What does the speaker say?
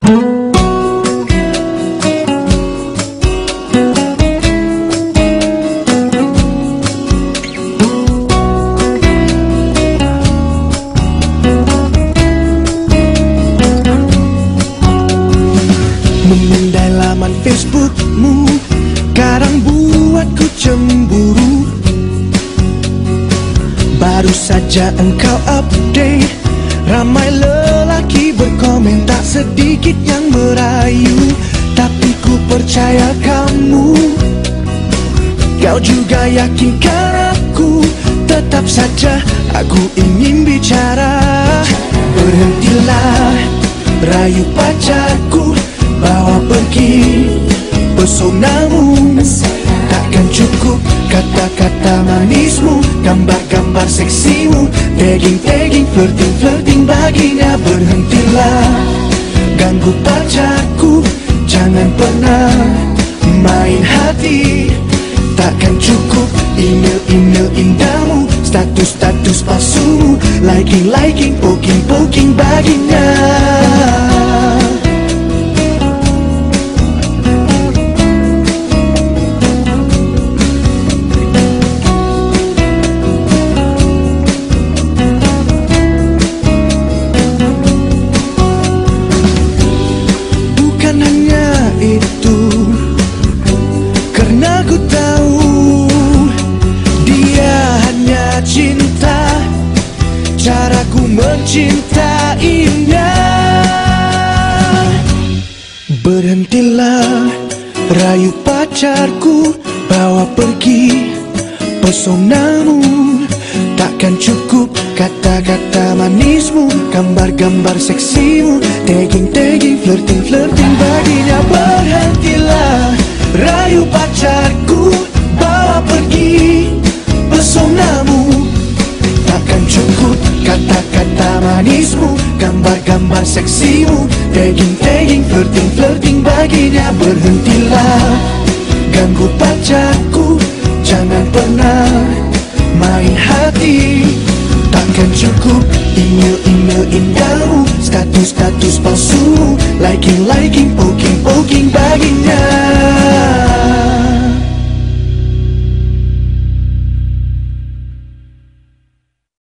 Memindai laman Facebookmu kadang buatku cemburu. Baru saja engkau update, ramai lelaki berkomen, tak sedikit yang merayu. Tapi ku percaya kamu, kau juga yakinkan aku. Tetap saja aku ingin bicara. Berhentilah rayu pacarku, bawa pergi pesonamu. Takkan cukup kata-kata manismu, gambar-gambar seksimu, tagging-tagging, flirting-flirting baginya. Berhentilah ganggu pacarku, jangan pernah main hati. Takkan cukup email-email indahmu, status-status palsumu, liking-liking, poking-poking baginya. Bukan hanya itu, karena ku tahu dia hanya cinta caraku mencintainya. Berhentilah rayu pacarku, bawa pergi pesonamu. Takkan cukup kata-kata manismu, gambar-gambar seksimu, tagging-tagging, flirting-flirting baginya. Berhentilah rayu pacarku, bawa pergi pesonamu. Takkan cukup kata-kata manismu, gambar-gambar seksimu, tagging-tagging, flirting-flirting baginya. Berhentilah ganggu pacarku, jangan pernah main hati. Takkan cukup email-email indahmu, status-status palsumu, liking-liking, poking-poking baginya.